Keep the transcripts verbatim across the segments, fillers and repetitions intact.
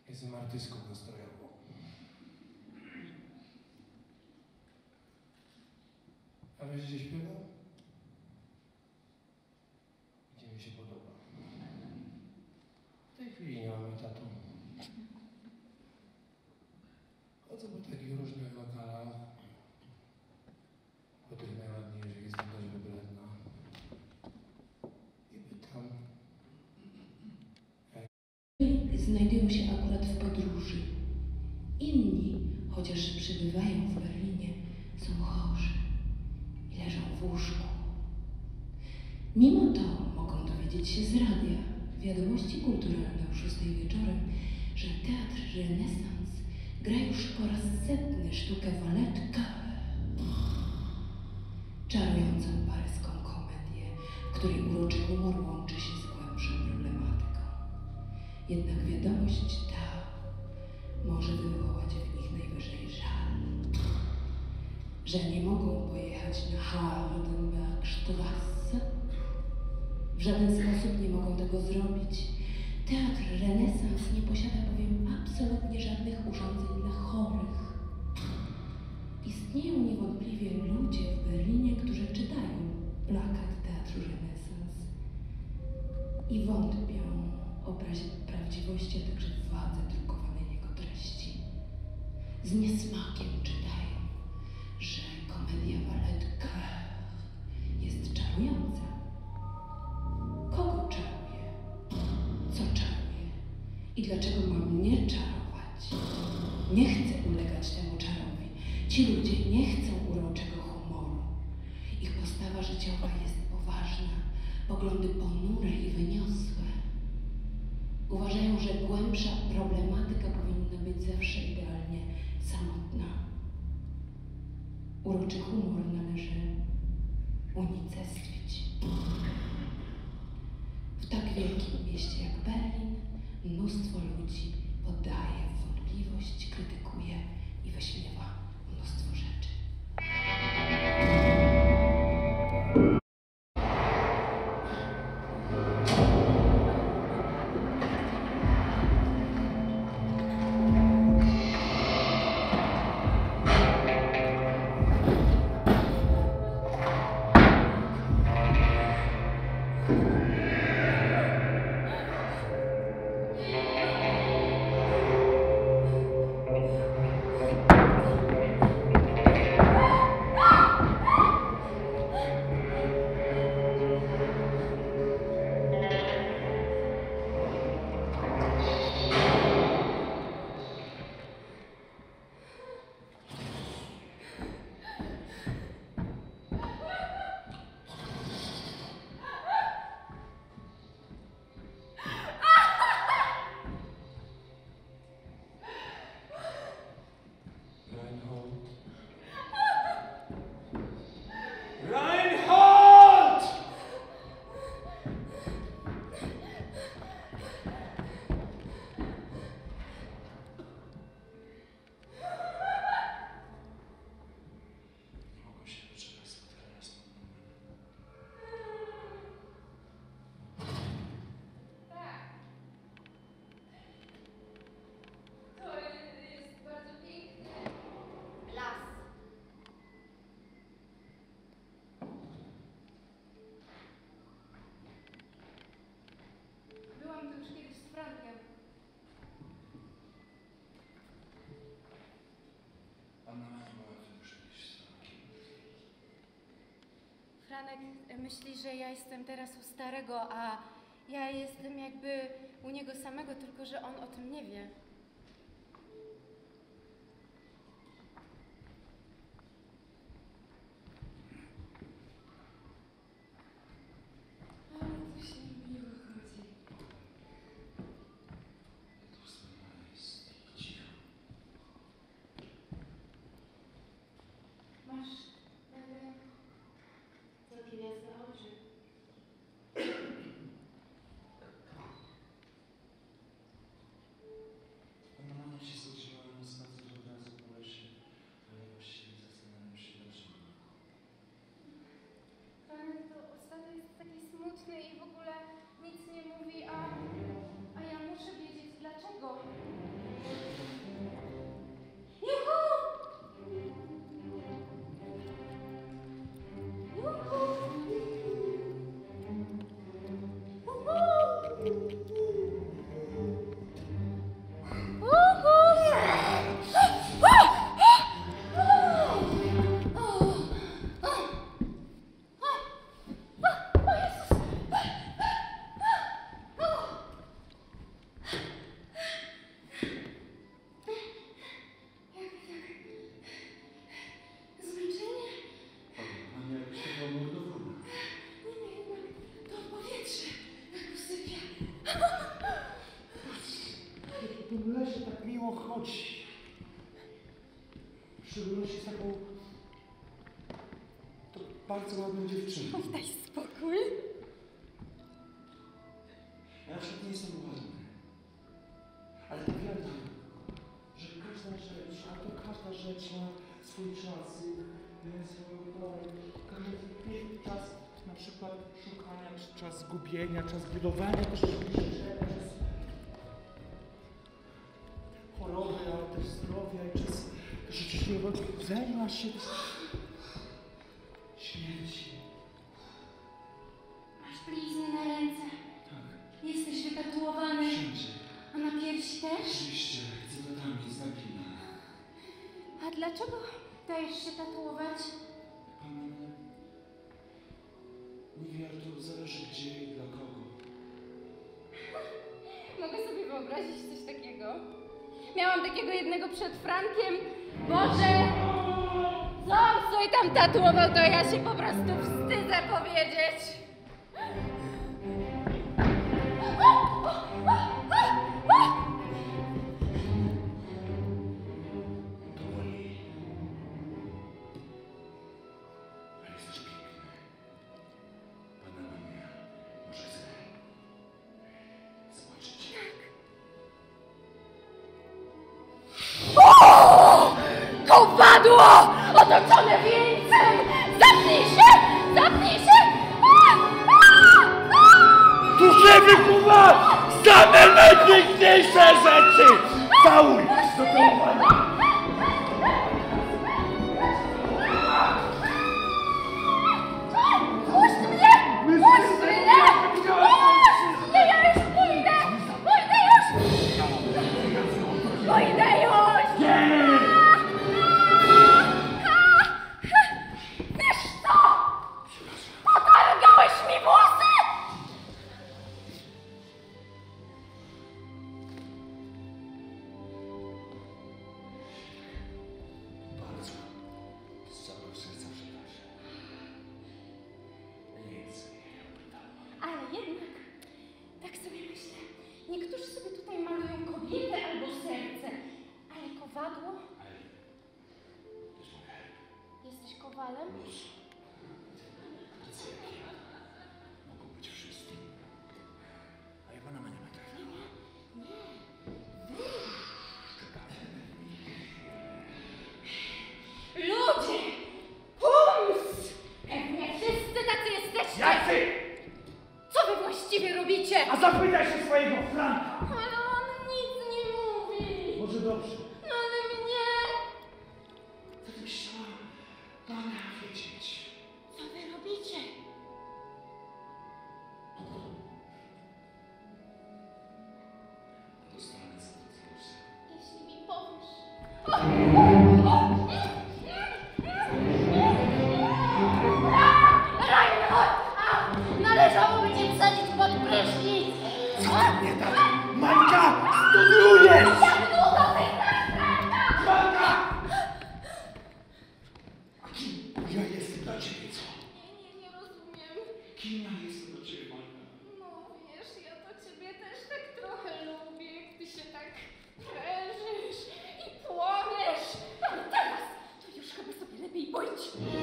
Jestem artystką nastrojową. A wiesz, gdzie śpiewam? Gdzie mi się podoba. W tej chwili nie mam etatu. Chodzę po takich różnych lokalach, po tych najładniejszych jest dość wybredna. I pytam. Znajdują się akurat w podróży. Inni, chociaż przybywają w Berlinie, są chorzy i leżą w łóżku. Mimo to mogą dowiedzieć się z radia, wiadomości kulturalne o szóstej wieczorem, że Teatr Renesans gra już po raz setny sztukę Valette, czarującą paryską komedię, w której uroczy humor łączy się z głębszą problematyką. Jednak wiadomość ta może wywołać w nich najwyżej żal, że nie mogą pojechać na Hardenbergstrasse. W żaden sposób nie mogą tego zrobić. Teatr Renesans nie posiada bowiem absolutnie żadnych urządzeń dla chorych. Istnieją niewątpliwie ludzie w Berlinie, którzy czytają plakat Teatru Renesans i wątpią o prawdziwości, a także wadze drukowanej jego treści. Z niesmakiem czytają, że komedia Valette jest czarująca. Kogo czaruje? Co czaruje? I dlaczego mam mnie czarować? Nie chcę ulegać temu czarowi. Ci ludzie nie chcą uroczego humoru. Ich postawa życiowa jest poważna, poglądy ponure i wyniosłe. Uważają, że głębsza problematyka powinna być zawsze idealnie samotna. Uroczy humor należy unicestwić. W tak wielkim mieście jak Berlin mnóstwo ludzi poddaje w wątpliwość, krytykuje i wyśmiewa mnóstwo rzeczy. Franek myśli, że ja jestem teraz u starego, a ja jestem jakby u niego samego, tylko że on o tym nie wie. Ale to się miło chodzi. Masz nagle całkiem jasne oczy. Pana mama się zgodziła na spacer od razu po lesie, ale właściwie zastanawiam się dlaczego. Franek to ostatnio jest taki smutny i w ogóle nic nie mówi, a, a ja muszę wiedzieć dlaczego. w tym lesie tak miło chodzi. W szczególności z taką to bardzo ładną dziewczyną. Daj spokój. Ja na przykład nie jestem ładny. Ale powiadam, że każda rzecz, a to każda rzecz ma swój czas, y, swoją porę. Każdy jest czas na przykład szukania, czy czas zgubienia, czas budowania też życzenia, czas choroby, ale też zdrowia i czas życzliwego budzenia się, śmierci. Masz blizny na ręce. Tak, Jesteś wytatuowany. wszędzie. A na piersi też? Oczywiście, cytatami z Nagrina. A dlaczego dajesz się tatuować? Pan mówi, Artur, zależy gdzie i dla kogo. Mogę sobie wyobrazić coś takiego. Miałam takiego jednego przed Frankiem. Boże! Co on sobie tam tatuował, to ja się po prostu wstydzę powiedzieć. To boli. Ale jesteś piękny. Pana mnie może chce zobaczyć. Kowadło! Otoczone wieńcem! Zapnij się! Zapnij się! A! A! A! Duszymy, kurwa! Same najpiękniejsze rzeczy! Całuj! Do całowania! Puść mnie! Puść mnie! Puść mnie! Ja już pójdę! Pójdę już! Pójdę już! Wiesz co? Potargałeś mi włosy! Bardzo. Z całego serca przepraszam. Nic nie pytałem. Ale jednak, tak sobie myślę, niektórzy sobie tutaj malują kobietę albo serce, ale kowadło? Ale to jest mój herb. Jesteś kowalem? Plus. Tacy jak ja mogą być wszystkim. A ja pana nie ma trafiła. Ludzie! Pums! Pewnie wszyscy tacy jesteście! Jacy? Co wy właściwie robicie? A zapytaj się swojego Franka! Ale on nic nie mówi! Może dobrze. No ale mnie! Co ty byś chciała pana wiedzieć? Co wy robicie? Dostanę za to całusa. Jeśli mi powiesz... Reinhold! Należałoby cię wsadzić pod prysznic! Nie tak! Mańka! Studiujesz! Jak długo ty znasz Franka? Mańka! A kim ja jestem dla ciebie, co? Nie, nie, nie rozumiem. Kim ja jestem do ciebie, Majka? No wiesz, ja to ciebie też tak trochę lubię, jak ty się tak prężysz i płomiesz. Ale teraz to już chyba sobie lepiej pójdź.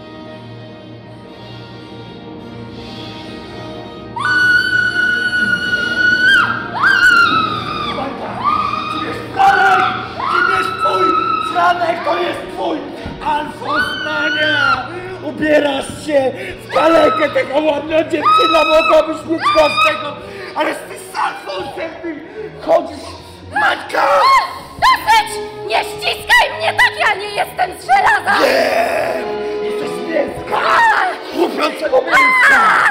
Mańka! Kim jest Franek? Kim jest twój? Franek to jest twój! Alfonsmania! Ubierasz się w kalekę, tego ładna dziewczyna mogłabyś mieć każdego, ale ty z Alfonsem ty chodzisz... Mańka! Dosyć! Nie ściskaj mnie tak, ja nie jestem z żelaza! Nie! Jesteś z mięska! Chrupiącego mięska!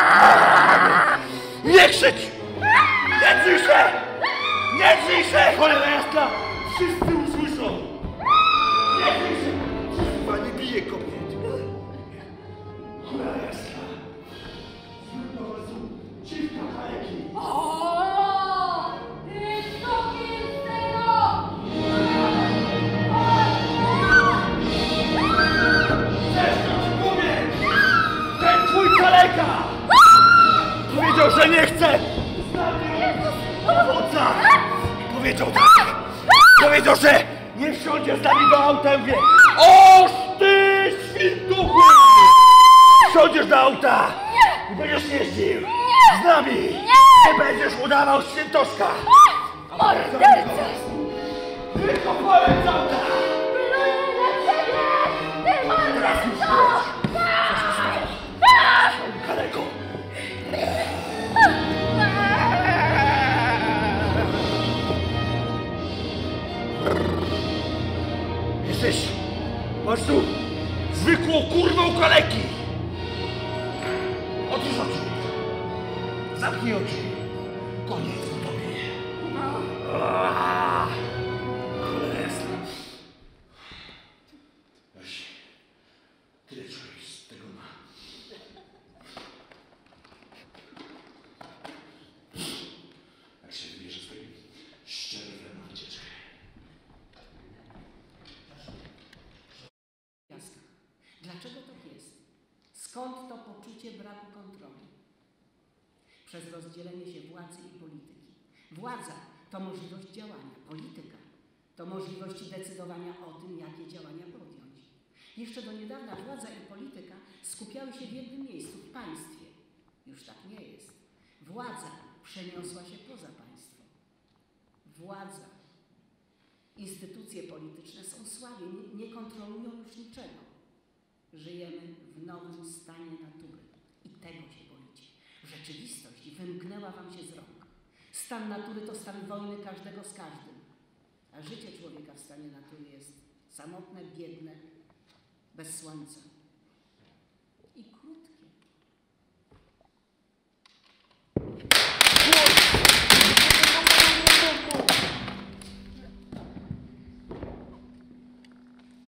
Nie krzycz! Nie drzyj się! Nie drzyj się! Cholera jasna! Wszyscy usłyszą! Nie drzyj się! Chyba nie bije kobiet! Cholera jasna! Zróbmy rozum! Dziwka kaleki! O! Ty sokielstego! Zresztą ci powiem! Ten twój kaleka! Powiedział, że nie chce! Znam mnie! Owocach! Powiedział tak! Powiedział, że nie wsiądzie z nami do auta. Ja mówię, oż ty świntuchu! Wsiądziesz do auta i będziesz jeździł z nami. Nie będziesz udawał świętoszka. Morderca! Wykopałem z auta! Pluję na ciebie! Ty morderco! Kaleko! Jesteś, patrz tu, zwykłą kurwą kaleki! Otwórz oczy! Zamknij oczy! Koniec po tobie! Aaaa! Cholera jasna! Weź, tyle człowiek z tego ma. Jak się wybierze swoim szczerem na wycieczkę. Jasne. Dlaczego tak jest? Skąd to poczucie braku kontroli? Przez rozdzielenie się władzy i polityki. Władza to możliwość działania, polityka to możliwość decydowania o tym, jakie działania podjąć. Jeszcze do niedawna władza i polityka skupiały się w jednym miejscu, w państwie. Już tak nie jest. Władza przeniosła się poza państwo. Władza, instytucje polityczne są słabe, nie, nie kontrolują już niczego. Żyjemy w nowym stanie natury i tego się boicie. Rzeczywistość wymknęła wam się z rąk. Stan natury to stan wojny każdego z każdym, a życie człowieka w stanie natury jest samotne, biedne, bez słońca.